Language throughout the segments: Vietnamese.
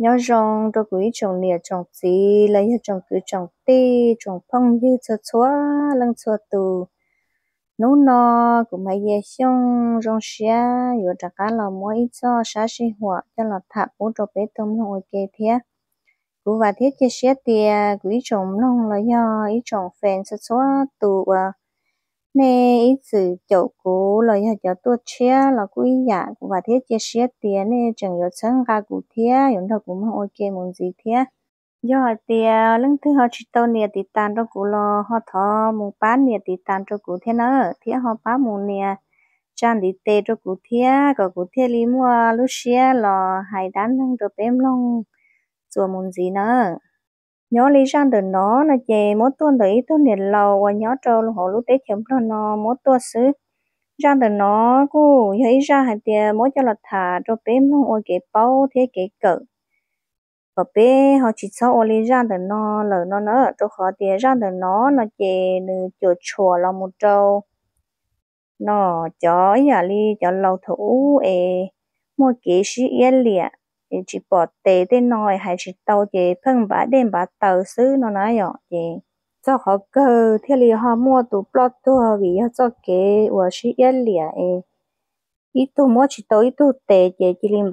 nhớ rằng tôi quý trồng nè trồng gì lấy trồng cứ trồng ti trồng phong như cho chúa lăng chúa tù nấu no của mấy giờ xong rong xia rồi trả cá là mỗi cho sáng sinh hoạt cho là thạp bố cho bé tôm hồi kê thế của và thiết chia sẻ tiền quý trồng nông là do ý trồng phèn cho chúa tù nè ý sự chỗ cũ là do cho tôi chia là quý giả và thiết chia sẻ tiền nè chẳng có chân ga cụ thế những đâu cũng ok muốn gì thế do tiền lưng thứ họ chỉ tao nè thì tan cho cụ lo họ thọ muốn bán nè thì tan cho cụ thế nữa thế họ bán muốn nè trang đi tê cho cụ thế có cụ thế li mua lúc xưa là hay đắn lưng cho bém lông rồi muốn gì nữa nhớ lý trang từ nó là chè mỗi tuần đấy tôi nhiệt lâu và nhớ trâu họ lúc đấy chấm cho nó mỗi tuần xứ trang từ nó cũng thấy ra hai tiền mỗi cho là thả cho bém lông ôi cái bao thế cái cỡ và bé họ chỉ cho ô lý ra để nó lỡ nó nữa cho họ tiền ra để nó chè nữ chuột chùa là một trâu nó chó nhà li chó lâu thủ mua cái gì yên lẹ chỉ bỏ tệ tên nói hay chỉ tàu chè phân bả đêm bả tàu xứ nó nói vậy chè cho họ cơ thế li họ mua tủ plot tua vì họ cho cái và gì yên lẹ ít tu mua chỉ tới ít tu tệ chỉ linh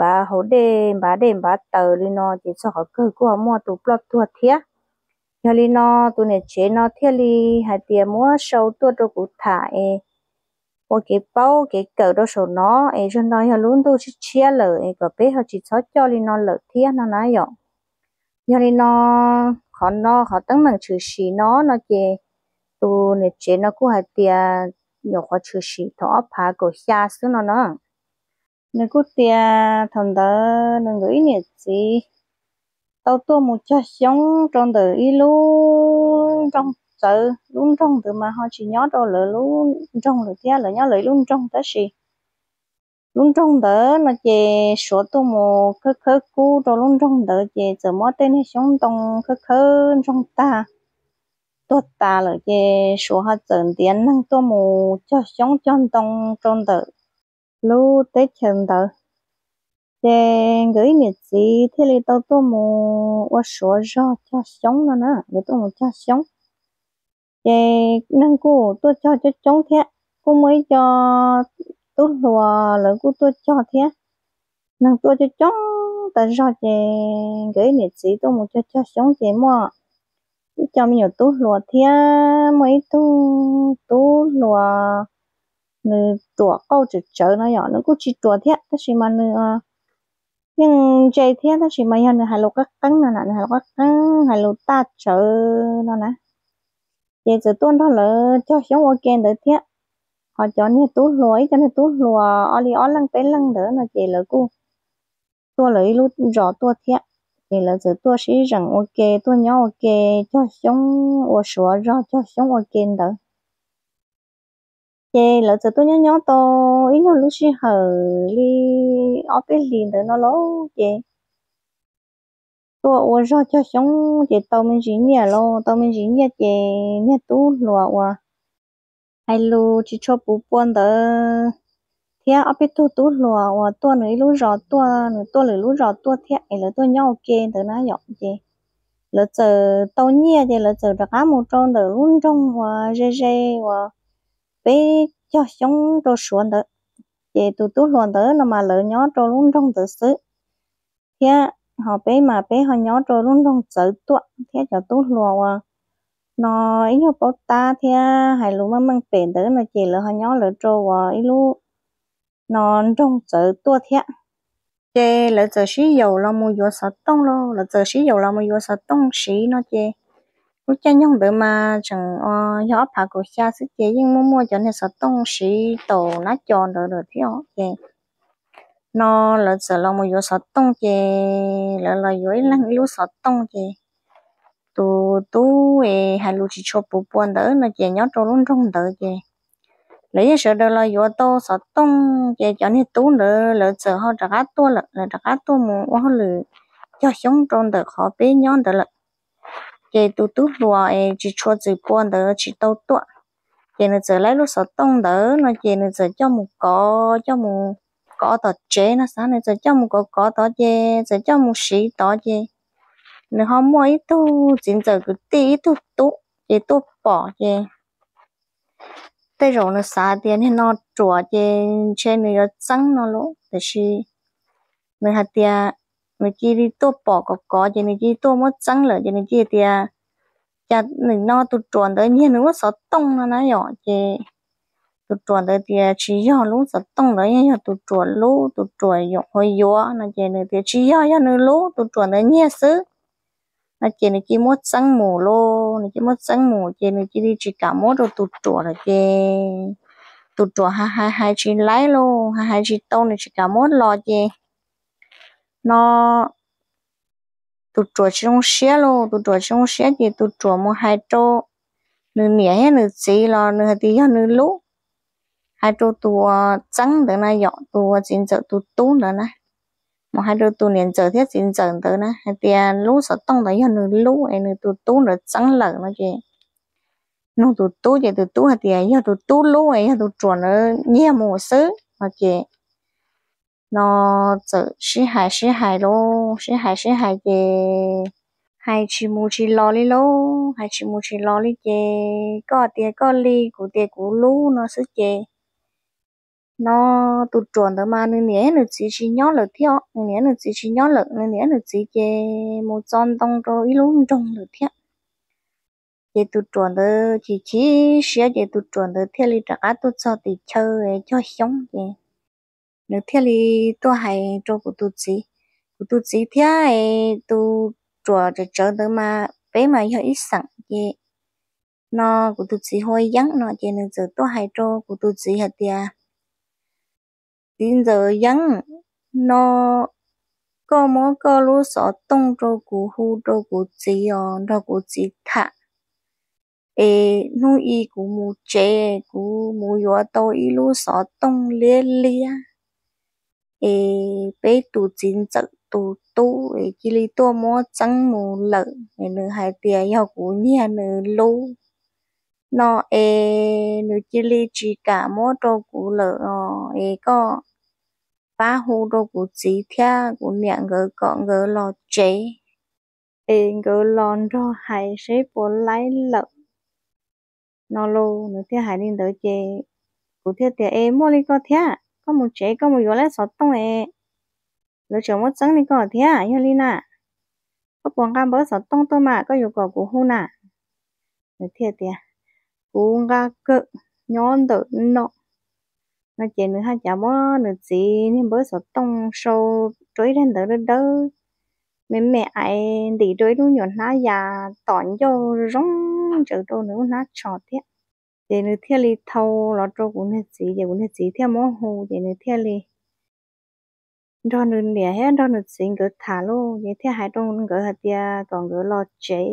bà đêm bà tờ linh nó chỉ cho họ cơ của mua tu plot tu thiệt cho linh nó tu này chế nó thiệt li hay tiền mua sâu tu cho cụ thải một cái bao cái cỡ đó số nó cho nó họ luôn tu chỉ chia lợ có bé họ chỉ cho linh nó lợ thiệt nó nói vậy cho linh nó họ tăng bằng chữ xí nó chỉ tu này chế nó cũng hay tiền nhiều họ chữ xí thọ phá cổ xa xuống nó nếu cứ tia thằng đó đừng gửi nhiệt gì tao tua một cho sống trong đời y luôn trong chợ luôn trong từ mà họ chỉ nhớ đâu lỡ luôn trong lỡ tia lỡ nhớ lỡ luôn trong tới gì luôn trong đó là chè số tua một khớ khớ cú rồi luôn trong đó chè giờ mót tên hay sống trong khớ khớ trong ta tốt ta là chè số họ dần tiền năng tua một cho sống trong đó lúc tết chân đó để gửi nhiệt gì thế thì tôi mua qua sữa rau cho sống nó nữa để tôi mua cho sống để năng cô tôi cho sống thế cô mới cho tôi lùa rồi cô tôi cho thế năng tôi cho sống tại sao để gửi nhiệt gì tôi mua cho sống thế mà cho mình nhiều tôi lùa thế mấy tôi lùa người tuổi câu chỉ chờ nó nhỏ nó cũng chỉ tuổi thế tất nhiên mà nữa nhưng chơi thế đó chỉ mấy anh hai lô các cắn nè hai lô các cắn hai lô ta chờ nó nè vậy giờ tuần đó là cho sống ok được thế họ chọn như tú lúa cho nên tú lúa oli ó lăng tới lăng đỡ là chị là cô tua lấy lúc rõ tua thế thì là giờ tua sĩ rằng ok tua nhỏ ok cho sống ở sữa rõ cho sống ok đỡ chị là giờ tôi nhớ tôi ý nó lúc xí hờ li ở bên liền đỡ nó lố chị tôi ở ra cho sống chị tao mình chỉ nhà lo tao mình chỉ nhà chị nhà tú lúa và hay lu chỉ cho bố buồn đó thế ở bên tú lúa và tôi nữa lu rõ tôi nữa lu rõ tôi thế là tôi nhau kê đó nó dọc chị là giờ tao nhà chị là giờ đã một trong đó luôn trong và dê và bé cho sống cho xuống đó chị tú lúa đó là mà lỡ nhó cho luôn trong tự xứ thế họ bé họ nhó rồi luôn trong tự tuột thế cho tú lùa à nó ý họ bảo ta thế hay lúc mà mang tiền tới mà chỉ là họ nhó lỡ rồi ý lu nó trong tự tuột thế chê lỡ giờ xí dầu là mua vô sát tông lo lỡ giờ xí dầu là mua vô sát tông xí nó chê lúc cha nhông đỡ mà chẳng gió phá của cha sức chê nhưng mua cho nên sát tông xí tổ nó tròn rồi thế họ chê nó là giờ là một vô sát tông chè là dưới lăng lưu sát tông chè tu hay lưu chỉ cho bố buồn đỡ là chè nhớ trâu luôn trong đỡ chè lấy sợ đó là vô tô sát tông chè cho nên tu nữa là giờ họ trả cá tua là trả cá tua một họ lử cho sống trong đỡ họ bé nhớ đỡ là chè tu lùa chỉ cho chỉ buồn đỡ chỉ tàu tua chè là giờ lấy lưu sát tông đỡ là chè là giờ cho một có tọt chế nó sáng này giờ cho một có tọt chế giờ cho một xí tọt chế nếu họ mua ít tu chính giờ cứ tí tu tu chế tu bỏ chế tới rồi nó xả tiền thì nó chùa chế trên này nó trắng nó lỗ để xí người hạt tiền người chỉ đi tu bỏ có chế người chỉ tu mất trắng rồi chế người chỉ tiền chả người nó tu chuẩn tới nhiên nó sợ tông nó nhỏ chế tu chuẩn tới thì chỉ do lú sợ tông đấy nhưng tu chuẩn lú tu chuẩn dụng hơi gió nó chế này thì chỉ do nó lú tu chuẩn tới nhiên xứ nó chế này chỉ mất trắng mù lô nó chỉ mất trắng mù chế này chỉ đi chỉ cả mất rồi tu chuẩn là chế tu chuẩn hai hai hai chỉ lấy lô hai hai chỉ tông này chỉ cả mất lo chế nó tu chuẩn trong xe lô tu chuẩn trong xe thì tu chuẩn một hai trâu nửa nhẹ hay nửa chỉ là nửa tí hay nửa lú hai trâu tu trắng được này dọn tu chín giờ tu tú nữa nè một hai trâu tu niệm giờ thiết chín giờ tới nè hai tia lú sợ tông đấy hay nửa lú hay nửa tu tú nửa trắng lợn nó chị nó tu tú vậy tu tú hai tia hay tu tú lú hay tu chuẩn nó nhẹ một xứ nó chị nó giờ sĩ hài lô sĩ hài chị hai chị mua chị lo đi lô hai chị mua chị lo đi chị có tiền có ly của tiền của lú nó sẽ chị nó tụt chuẩn đó mà nên nhớ là chỉ nhớ là theo nên nhớ là chỉ nhớ là nên nhớ là chỉ cái một con tông rồi ít lúc trong được theo cái tụt chuẩn đó chỉ sẽ cái tụt chuẩn đó theo lý trả tụt cho thì chơi cho sống cái nếu theo lý tôi hay cho của tụt chỉ theo tụt chuẩn cho chơi đó mà bé mà hơi ít sẵn cái nó của tụt chỉ hơi vắng nó cái nên giờ tôi hay cho của tụt chỉ hạt tiền đến giờ vắng nó có món có lúa sọ tông cho cụ hu cho cụ chỉ cho cụ chỉ thả nuôi y cụ mù chế cụ mù yo to y lúa sọ tông lia lia bé tụ chín chợ tụ tu chỉ li to món trắng mù lợn nữa hai tia yo cụ nhia nữa lú nó nữa chỉ li chỉ cả món cho cụ lợn có phá hú đô của chị thia của miệng gỡ cọn gỡ lò chế gỡ lòn rồi hay sẽ bỏ lấy lợn nó lô nữa thia hay nên đỡ chế của thia thia mua đi có thia có một chế có một yếu lấy sọt tông lỡ chồng mất trắng đi có thia yêu li nà có buồn cam bớt sọt tông tôi mà có yếu của hú nà nữa thia thia của ga cự nhón đỡ nọ nó chỉ nữa hai chả mó nữa gì nên bữa sợ tông sâu trối lên đỡ đỡ mẹ ai đi trối luôn nhọn ná già tỏn cho rong chờ đâu nữa ná trọt thế để nữa theo li thâu nó trâu cũng hết gì để cũng hết gì theo mó hồ để nữa theo li cho nữa nè hết cho nữa gì cứ thả luôn vậy theo hai trong cứ hạt tia còn cứ lo chế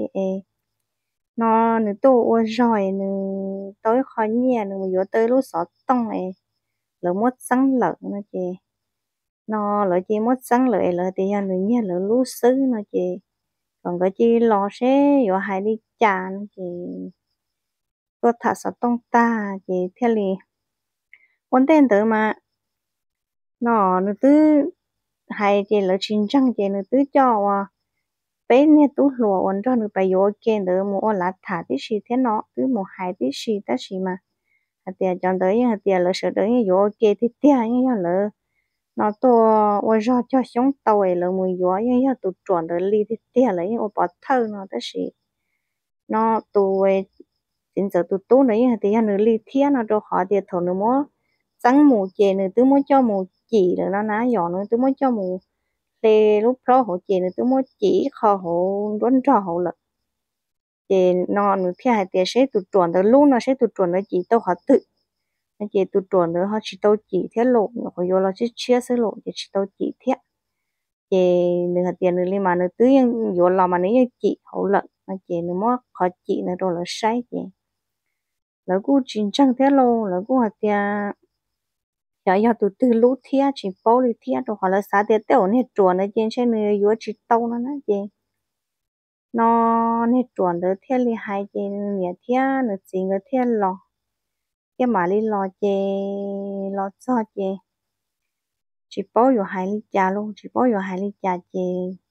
nó nữa tôi rồi nữa tối khó nhẹ nữa vừa tới lúc sợ tông lỡ mất sáng lợn nó chị nó lỡ chị mất sáng lợi lỡ thì nhà người nhà lỡ lú sứ nó chị còn cái chị lo xe rồi hay đi chả nó chị có thà sợ tông ta chị theo li quan tên tự mà nó tư hay chị lỡ chín trăng chị nó tư cho bé nè tú lùa ổn cho nó phải vô kia nữa mua lá thả tí xì thế nó cứ một hai tí xì ta xì mà tiền chọn tới tiền lỡ sợ tới vô kia thì tiền như lỡ nó to ôi ra cho sống tàu ấy là mùi gió như tụt chuẩn tới ly thì tiền lấy ô bỏ thơ nó tới gì nó tụ ấy chính giờ tụt tú đấy thì nó ly thiên nó cho họ tiền thầu nó mua trắng mù chè nữa tứ mua cho mù chỉ rồi nó ná giò nữa tứ mua cho mù lê lúc đó họ chè nữa tứ mua chỉ kho họ đốn cho họ là chè nó nữa thì hai tiền sẽ tụt chuẩn tới lúc nó sẽ tụt chuẩn tới chỉ tao họ tự anh chị tụt chuẩn nữa họ chỉ tao chỉ thiết lộ nó có vô là chỉ chia sẻ lộ chỉ tao chỉ thiết chị nửa tiền nửa li mà nửa tứ nhưng vô là mà nếu chị hậu lận anh chị nửa mót khó chị nửa rồi là sai chị là cô chính trang thiết lộ là cô hạt tiền giờ tụt từ lú thiết chỉ bao đi thiết rồi họ là xã tiền tiêu này chuẩn ở trên trên nửa vô chỉ tao nó chị nó này chuẩn được thiết li hai chị nửa thiết nửa gì nửa thiết lò cái mà đi lo chè lo cho chè chỉ bao giờ hai lít trà luôn chỉ bao giờ hai lít trà chị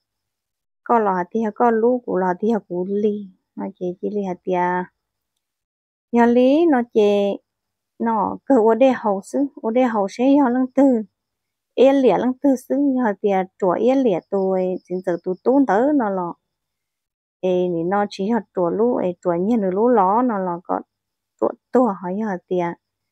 có lò thì có lú của lò thì của ly mà chị chỉ ly hạt trà nhà lý nó chị nó cứ ở đây hậu xứ ở đây hậu sẽ do lăng tư yên lẻ lăng tư xứ hạt trà chùa yên lẻ tôi chính giờ tôi tốn tới nó lò ê nó chỉ hạt chùa lú ê chùa nhiên lú ló nó lò có chùa tua hỏi hạt trà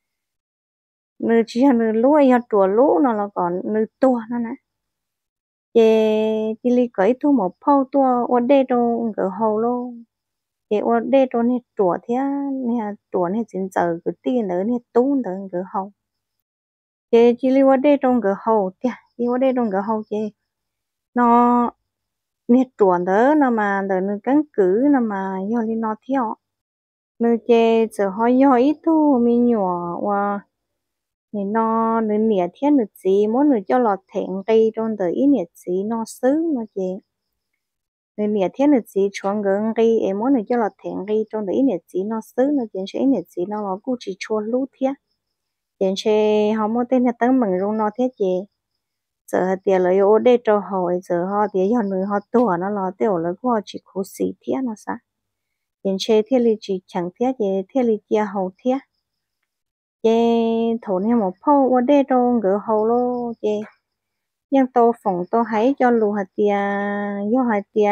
nữ chỉ hạt nữ lú hạt chùa lú nó là còn nữ tua nó nè chị chị li cấy thu một phao tua ở đây đâu ở hậu luôn chị ở đây đâu này chùa thế nè chùa này chính giờ cái tiền nữa này tốn nữa ở hậu chị chỉ li ở đây đâu ở hậu thế chị ở đây đâu ở hậu chị nó nè chùa nữa nó mà đỡ nó căn cứ nó mà do li nó theo nữ chị giờ hỏi do ít thu mình nhỏ và nên nó nữ nhẹ thế nữ gì muốn nữ cho lọt thẹn cây trong đời ý nhẹ gì nó xứ nó chị nữ nhẹ thế nữ gì chọn gần cây em muốn nữ cho lọt thẹn cây trong đời ý nhẹ gì nó xứ nó chị sẽ nhẹ gì nó là cũng chỉ chua lú thế chị sẽ họ muốn tên là tấm mừng luôn nó thế chị giờ tiền lấy ô đây cho họ giờ họ tiền họ nữ họ tuổi nó là tiểu lấy của họ chỉ cố xí thế nó sao chị sẽ thế li chỉ chẳng thế chị thế li chia hậu thế chị thổ này một phô ở đây trong gỡ hậu lô chị nhưng tôi phòng tôi thấy cho lù hạt tía do hạt tía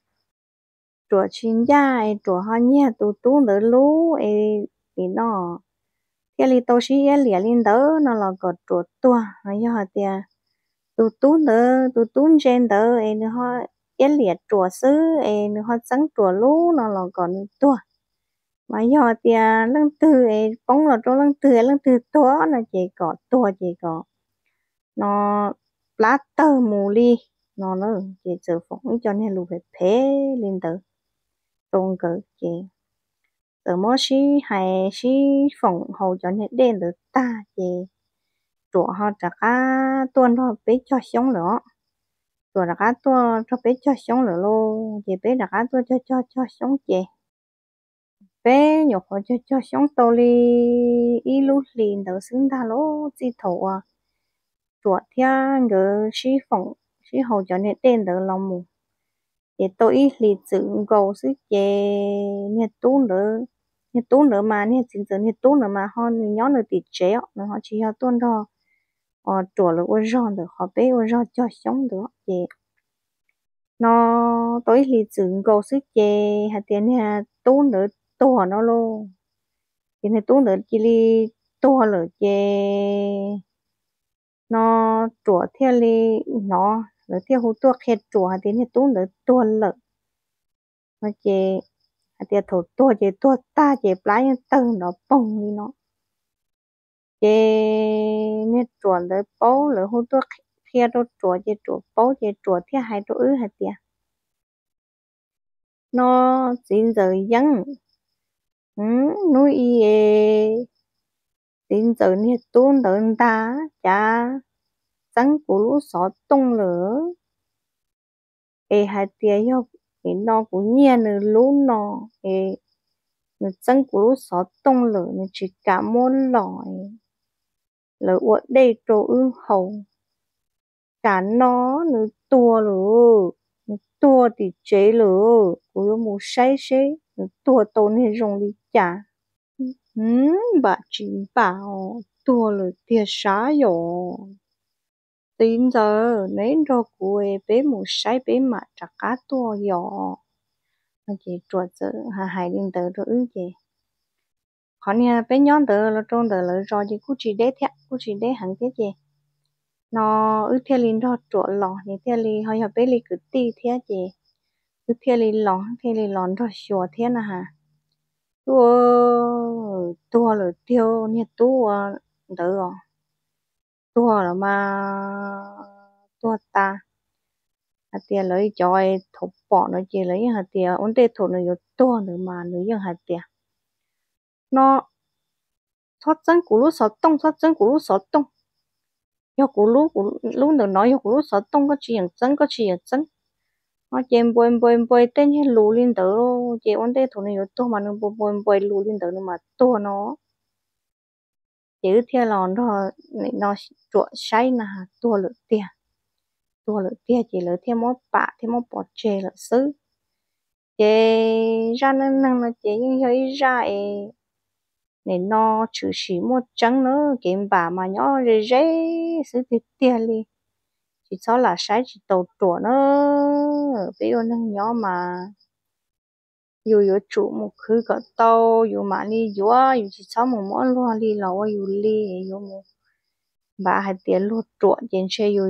chùa chín dài chùa hoa nhẹ tu tu đỡ lú thì nó cái li tôi xí cái lìa linh đỡ nó là có chùa tua do hạt tía tu tu trên đỡ nó hoa cái lìa chùa xứ nó hoa trắng chùa lú nó là còn tua mà do thì lăng từ bóng là cho lăng từ to nó chỉ có to chỉ có nó lá tơ mù li nó chỉ sử phỏng cho nên lù phải phê lên tới trong cái chỉ từ mỗi xí hay xí phỏng hậu cho nên đen được ta chỉ chỗ họ trả cá tuần họ bé cho sống nữa chỗ trả cá tuần cho bé cho sống nữa luôn chỉ bé trả cá tuần cho sống chỉ bé nhục họ cho sống to li ít lúc liền đầu xứng ta lố chỉ thầu chuột thia ngờ xí phòng xí hậu cho nên tên đỡ lòng mù để tôi ít lì dựng cầu sức chè nhiệt tú nữa mà nhiệt chính giờ nhiệt tú nữa mà họ nhó nữa thì chế nữa họ chỉ họ tuân đó chuột là ôi giòn được họ bé ôi giòn cho sống được chè nó tôi ít lì dựng cầu sức chè hạt tiền hà tú nữa to nó luôn thì nhiệt tú nữa chỉ li to là chè nó chuột theo li nó rồi theo hút thuốc hết chuột thì nó tốn được tuần lợ mà chị thì thổ tua chị tua ta chị lái từ nó bông đi nó chị nên chuột được bố rồi hút thuốc theo đó chuột chị chuột bố chị chuột theo hai chỗ ứ hạt tiền nó xin giờ dân nuôi y xin giờ nè tốn được ta chả trắng của lũ sọ tung lửa hai tia yo nó cũng nhiên nữa lú nó nó chân của lú sọ tông lửa nó chỉ cả môn lỏi lửa ở đây chỗ ư hầu cả nó tua lửa nó tua thì chế lửa của nó một say say nó tua tốn hết rong đi chả bà chỉ bảo tua lửa tia xá rồi tin giờ nên cho cô bé một say bé mà chắc cá tua rồi chị chuột giờ hai linh tờ rồi ư chị họ nha bé nhón tờ là trong tờ là rồi chị cũng chỉ đế hẳn thế chị nó ư theo linh đó chuột lò thì theo linh họ bé linh cứ ti thế chị ư theo linh lò rồi sửa thế nè hả tua là tiêu như tua đỡ rồi tua là mà tua ta hạt tiền lấy cho ai thục bỏ nó chỉ lấy hạt tiền ổn định thục nó có tua nữa mà nó dùng hạt tiền nó thoát chân của lú sọt tông thoát chân của lú sọt tông do của lú được nói do của lú sọt tông có chuyện chân nó chém bôi tên hết lú lên tới luôn chỉ ổn định thục nó có tua mà nó bôi lú lên tới nó mà tua nó chữ theo lòn đó nó chuột say nè tua lửa tiền chỉ lửa thêm một bạ thêm một bọt chè là xứ chè ra nên năng là chè nhưng hơi ra nên nó chữ sĩ một trắng nữa kiếm bà mà nhỏ rễ rễ xứ tiền đi chỉ cho là sai chỉ tàu trộn nữa bây giờ năng nhỏ mà dù chủ một khứ cả tàu dù mà đi dù chỉ cho một món luôn đi lâu dù đi dù một bà hay tiền luôn trộn trên xe dù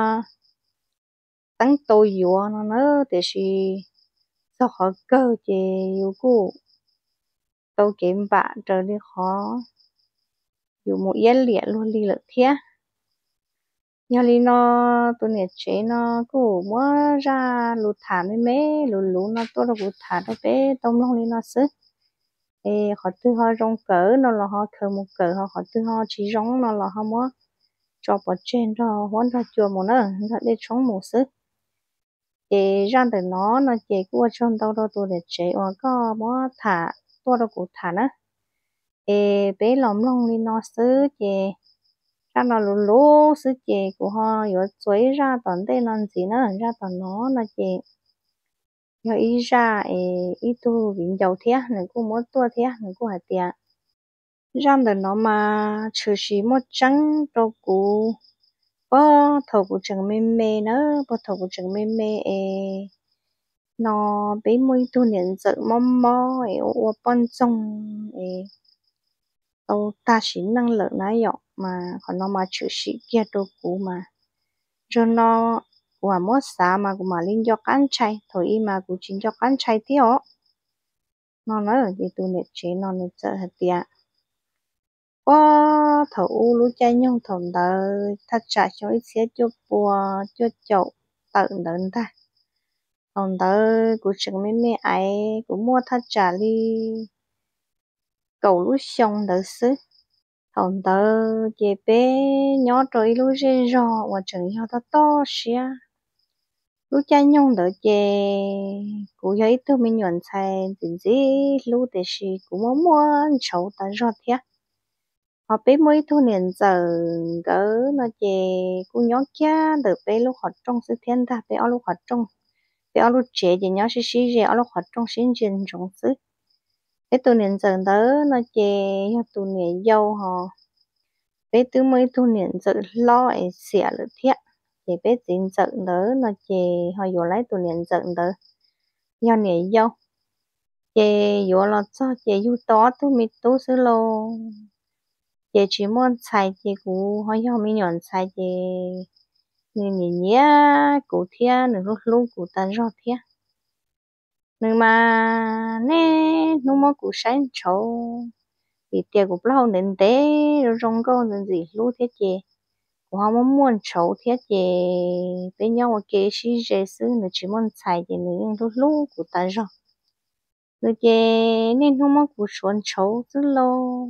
tăng tôi dù nó nữa để gì sao họ cơ thì dù cô tàu kiếm bạn trở đi khó dù một yên liệt luôn đi lợi thế nhà li nó tôi nè chế nó cũng mới ra lụt thả mấy mấy lụt lụt nó tôi đâu lụt thả đâu bé tông long li nó sức họ tư họ rong cỡ nó là họ thờ một cỡ họ tư họ chỉ rong nó là họ mới cho bỏ trên cho huấn ra chùa một nữa nó để sống một sức ra từ nó chế của trong tao đâu tôi để chế hoặc có mới thả tôi đâu cũng thả nữa bé lòng long li nó sức ra nó lú lú sư chị của họ rồi chuối ra tận đây làm gì nữa ra tận nó là chị rồi ý ra ý tu vĩnh dầu thế này cũng muốn tua thế này cũng hạt tiền ra từ nó mà trừ sĩ một trắng đâu cũ có thầu của trường mê mê nữa có thầu của trường mê mê nó bé môi tu niệm tự mong mò ô bận xong tao ta chỉ năng lượng nãy giờ mà còn nó mà chữ sĩ kia đâu cũ mà rồi nó và mất xa mà cũng mà linh cho cán chay thôi mà cũng chính cho cán chay thế ó nó nói là gì tụi nét chế nó nét sợ hạt tiệt có thầu lú chay nhung thầm đời thật trả cho ít xíu cho bùa cho chậu tận đến ta thầm đời cũng chẳng mấy mấy ấy cũng mua thật trả đi cầu lú xong đời xứ thầm đời chế bé nhỏ trời lú rê rò và chẳng nhau ta to xía lúc cha nhung đỡ chè cụ thấy tôi mình nhận sai tình gì lúc để gì cũng muốn chậu ta rót thế họ biết mấy thu niên giờ gỡ nó chè cũng nhóc cha được bé lúc họ trong sự thiên ta bé ở lúc họ trong bé ở lúc trẻ thì nhóc xí xí ở lúc họ trong sinh viên trong sự cái tu niên giờ đỡ nó chè tu niên dâu họ bé từ mấy tu niên giờ lo ấy xỉa được thế chị biết chuyện giận đỡ nó chị họ vô lấy tụi niệm giận đỡ do nè dâu chị vô là cho chị vô to tôi mi tôi xử lô chị chỉ muốn xài chị cũng họ do mi nhọn xài chị nè nè nhé cụ thia nè lúc lúc cụ tan rõ thia nè mà nè nó mà cụ sáng trâu vì tiền cũng lâu đến té rồi rong câu nên gì lúc thế chị họ muốn chấu thiết gì bên nhau cái gì dễ xử nữa chỉ muốn xài gì nữa lúc lúc của ta rồi rồi chị nên không muốn của chuẩn chấu chứ lo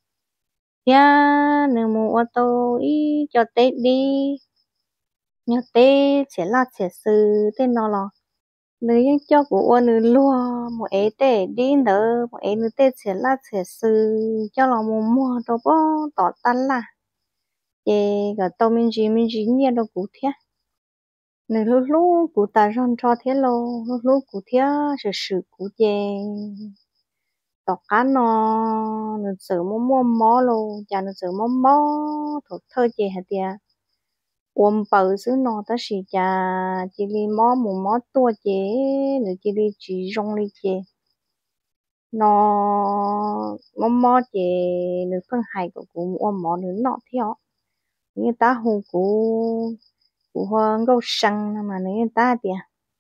ya nếu mua ô tô ý cho tết đi nhớ tết sẽ là sẽ xử tên nó là nếu như cho của ô nữ lúa một ấy tết đi nữa một ấy nữ tết sẽ là sẽ xử cho là mua đâu có tỏ tan là chị cái tàu mình chỉ nhiều đâu cụ thể nếu lúc lúc cụ ta rong cho thế lo lúc lúc cụ thế sự cụ chè tọt cá nó nó sợ mò mò lo cha nó sợ mò mò thôi thôi chè hả tia ôm bự xứ nó ta chỉ cha chỉ đi mò mò tua chè rồi chỉ đi chỉ rong đi chè nó mò chè nó phân hai của cụ ôm mò nữa nọ theo người ta hù cụ hơn gấu săn mà người ta thì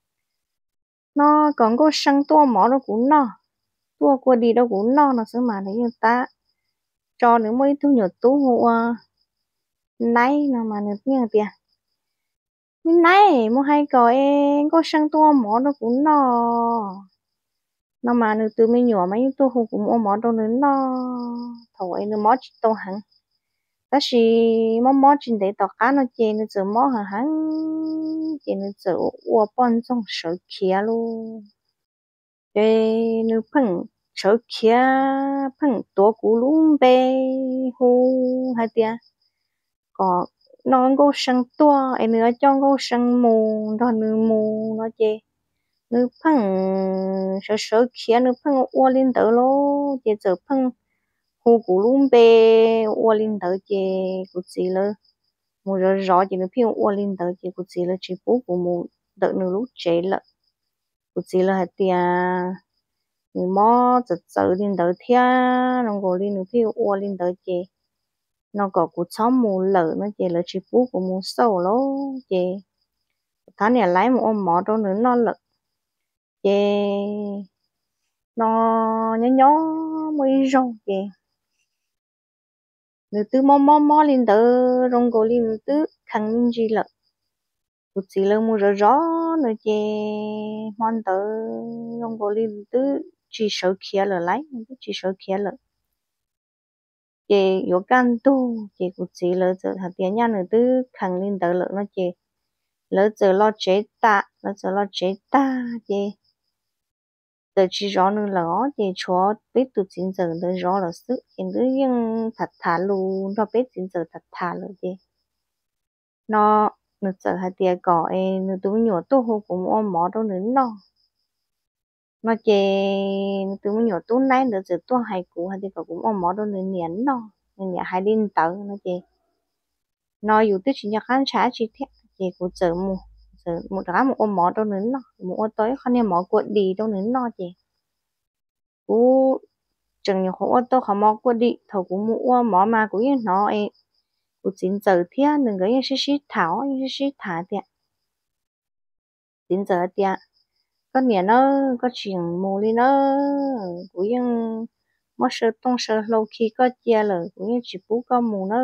nó còn có săn tua mỏ đâu cũng no tua qua đi đâu cũng no nó sẽ mà người ta cho nữa mới thu nhập tú mua nấy nó mà được như tiền nấy mua hay coi có săn tua mỏ đâu cũng no nó mà được từ mấy nhỏ mấy tua hù cũng mua mỏ đâu nữa no thôi nó mỏ chỉ tao hẳn ta chỉ mỏ trên đấy tao cá nó chê nó giờ mỏ hả hẳn chê nó giờ uo bón trong sở kia luôn cái nó phẳng sợ kia phăng tua cú lún bê hu hai tia có nó có sang tua em nữa cho có sang mù đó nữa mù nó chê nữa phăng sợ sợ kia nữa phăng ô linh tờ lô chê giờ phăng hu cú lún bê ô linh tờ chê cú gì lơ mù rõ rõ chê nữa phiêu ô linh tờ chê cú gì lơ chỉ bố của mù đợi nữa lúc chế lợ cú gì lơ hai tia người mò giật giật lên tới thia nó gọi lên được phiêu ô lên tới chè nó có cú chóm mù lở nó chè là chỉ bút của mù sâu lố chè thằng này lấy một ôm mỏ đâu nữa nó lở chè nó nhỏ nhỏ mới rong chè người tư mò lên tới rong gọi lên tư khăn minh gì lở cú chỉ là mù rõ rõ nữa chè mòn tới rong gọi lên tư chỉ sợ kia lở lấy chỉ sợ kia lở chị có can tu chị cũng chỉ lỡ giờ hạt tiền nhà nữa tư khẳng định tới lỡ nó chị lỡ giờ lo chế ta chị giờ chỉ rõ nữa là chị cho biết tụi chính giờ nữa rõ là sự em cứ nhưng thật thà luôn nó biết chính giờ thật thà luôn chị nó nó giờ hạt tiền cỏ em nó tụi nhỏ tu hồ cũng ôm mỏ đâu nữa nó chị tụi nhỏ tu này nữa giờ tu hay cũ hạt tiền cũng ôm mỏ đâu nữa nhẫn nên nhà hai đinh tớ nó chị nóอยู่ที่ชิ้นยาขันช้าชิเทะเจกูเจอหมูร้านหมูอมหมอตัวนึงเนาะหมูอตัวเขาเนี่ยหมอกวดดีตัวนึงเนาะเจกูจังอยู่หัวตัวเขาหมอกวดดีเท่ากูหมูอ้วนหมอมากูยังเนาะเอกูจินเจอเที่ยหนึ่งก็ยังชิถาเที่ยจินเจอเที่ยก็เนี่ยเนาะก็เฉียงหมูเลยเนาะกูยังไม่เชื่อต้องเชื่อโลคีก็เจียเลยกูยังจีบก็หมูเนาะ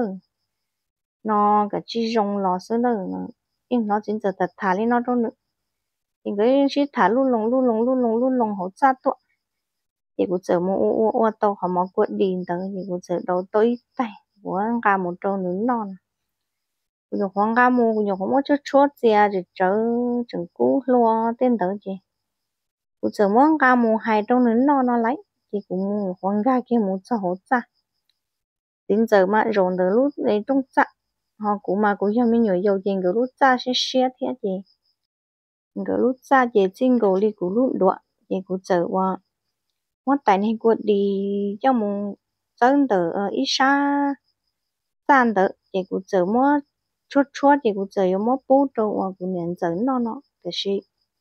nó cái chi rong lò sơ nữa nhưng nó chính giờ thật thà lên nó đâu nữa thì cái chi thà luôn lồng hỗ trợ tụ thì cũng chờ mua tàu họ mua quật đi tới thì cũng chờ đầu tới tay của cả một trâu nữa non bây giờ khoáng cả mua bây giờ không có chút chút gì à thì chờ chừng cú lo tên tới chị cũng chờ muốn cả mua hai trâu nữa non nó lấy thì cũng mua khoáng cả kia mua cho hỗ trợ đến giờ mà rồi từ lúc đấy trong chợ họ cũng mà cũng cho mình nhiều dầu tiền cái lúc cha sẽ share thế gì cái lúc cha gì chính cái đi cái lúc đó thì cũng chờ qua mất tài nên cũng đi cho mình dân từ ít xa san từ thì cũng chờ mất chút thì cũng chờ mất bố trâu và cũng nhận dẫn nó cái gì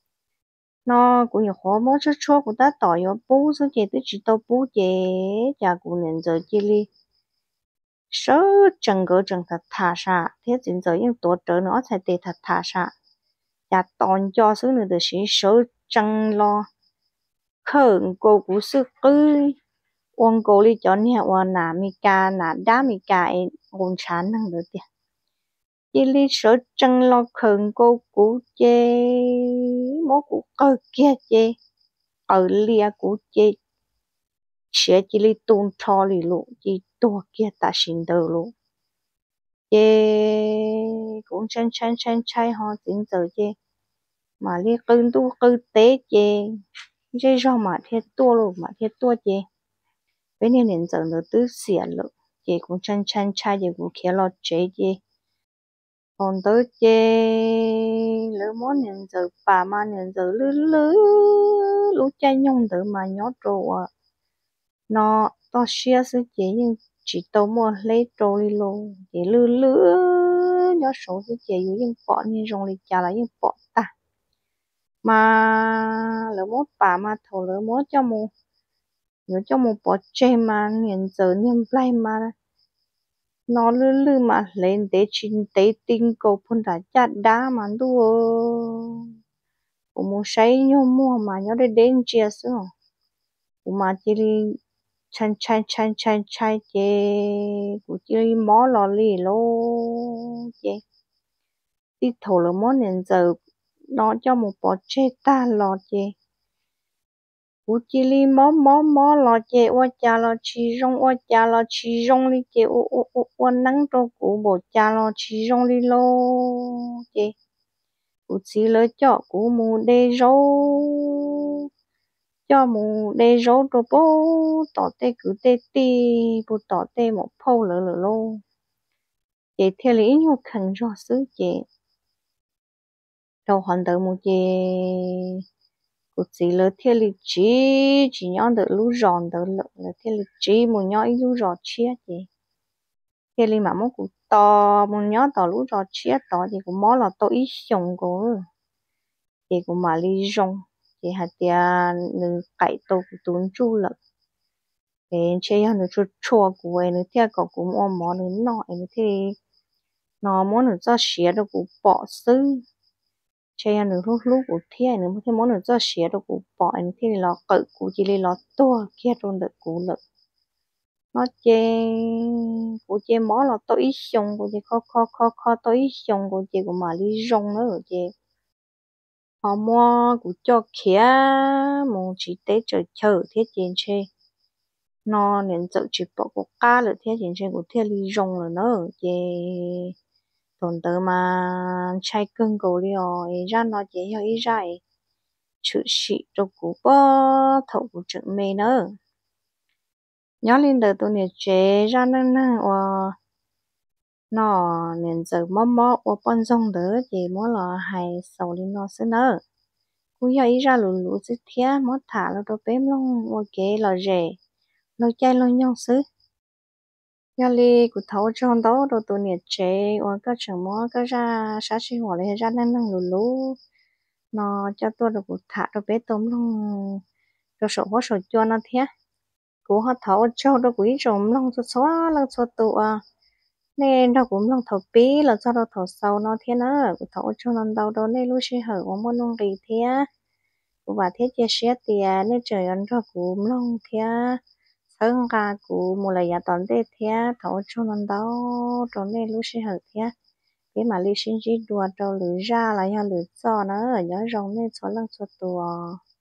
nó cũng nhiều khó mất chút cũng đã tỏi vào bố số thì tôi chỉ tao bố chế chả cũng nhận giờ chỉ li số chẳng có chẳng thật thà sa thế chính giờ những tổ trợ nó sẽ để thật thà sa và toàn cho số người được sĩ số chẳng lo khẩn cô của sư ơi ông cô đi cho nhà ông nà mi ca nà đá mi ca em ôn chán năng được tiền chỉ lý số chẳng lo khẩn cô của chê mốt của cơ kia chê ở lia của chê sẽ chỉ lý tôn cho lý lộ chỉ tổ kia ta xin đầu lộ chê cũng chân họ tính giờ chê mà li cưng tu cư tế chê chê do mà thiết tua luôn mà thiết tua chê với nên nên giờ nó tứ xỉa lộ chê cũng chân chê cũng kia lo chê chê còn tới chê lỡ món nên giờ bà mà nên giờ lứ lứ lúc chai nhung tự mà nhót rồi nó to xia sư chê nhưng chỉ tao mua lấy trôi luôn chê lứ lứ nhót số sư chêอยู่ยังปอนี่รองเลยจ่าละยังปอตาmà lỡ mốt bà mà thầu lỡ mốt cho mù nhớ cho mù bỏ chê mà hiện giờ niềm play mà nó lư lư mà lên để chín tế tinh cầu phun đã chặt đá mà đua cũng muốn say nhau mua mà nhớ để đến chia sẻ cũng mà chỉ chăn chê cũng chỉ mó lò lì lô chê đi thầu lỡ mốt hiện giờ nó cho một bỏ chê ta lò chê cú chỉ li mó lò chê oa cha lò chi rong li chê oa nắng cho cú bộ cha lò chi rong li lô chê cú chỉ lỡ cho cú mù đê rô cho mù để rốt rồi bố tỏ tê cứ tê tì bố tỏ tê một phâu lỡ lỡ lô chị theo lý nhau khẩn rõ xứ chị đầu hoàn đầu một chị cụ chỉ lỡ theo lý chỉ nhau đỡ lú ròn đỡ lỡ là theo lý chỉ một nhau ít lú rò chia chị theo lý mà một cụ to một nhau tỏ lú rò chia tỏ thì cũng mó là tôi ít xong cô chị cũng mà lý rong chị hạt tiền nữ cải tô của tuấn chu lợ thì chơi ăn được chua chua của em nữa theo cậu cũng ôm món nữa nọ em thì nó món nữa cho xía được cũng bỏ xứ chơi ăn được lúc lúc của theo nữa cái món nữa cho xía được cũng bỏ em thì là cậu cũng chỉ là to kia trong được cũng lợ nó chơi của chơi món là tôi ít xong của chơi kho kho kho kho tôi ít xong của chơi của mà đi rong nữa rồi chơi họ mua của cho kia một chỉ tế chờ chờ thiết chiến chơi nó nên tự chỉ bỏ của cá là thiết chiến chơi của thiết lý rong rồi nữa chứ tồn tớ mà chạy cưng cầu đi rồi ra nó chỉ cho ý ra chữ sĩ cho của bó thầu của chữ mê nữa nhớ lên đời tôi này chế ra năng năng nó nên giờ mò mò và bận rong đỡ chỉ muốn là hay sầu lên nó sẽ nữa cú giờ ý ra lù lù sẽ thía mất thả là đồ bém luôn ok là rẻ lo chai lo nhau xứ giờ li cú thấu trong đó đồ tụi nhiệt chế và các trường mò các ra sát sinh hoạt lên ra năng năng lù lù nó cho tôi được cú thả đồ bé tôm luôn đồ sổ có sổ cho nó thía cú họ thấu cho đồ quý trộm luôn cho xóa lần cho tụi nên đâu cũng lòng thầu bí là do đâu thầu sâu nó thế nữa cú thấu cho nó đâu đâu nên lúc sẽ hở có muốn nông rì thế và thiết chia sẻ tiền nên trời ăn cho cú long thia sơn ca cú một lần toàn tê thia thấu cho nó đâu trong nên lúc sẽ hợp thia cái mà lý sinh chỉ đùa đâu lử ra là do lử cho nó ở nhớ rong nên số lần số tuổi